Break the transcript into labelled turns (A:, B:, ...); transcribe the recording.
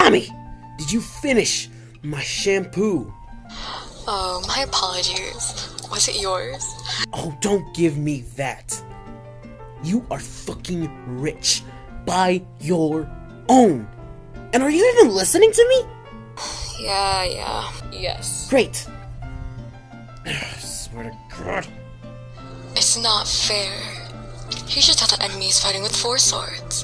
A: Tommy, did you finish my shampoo?
B: Oh, my apologies. Was it yours?
A: Oh, don't give me that. You are fucking rich. Buy your own. And are you even listening to me?
B: Yes.
A: Great. I swear to God.
B: It's not fair. He should tell the enemies fighting with 4 swords.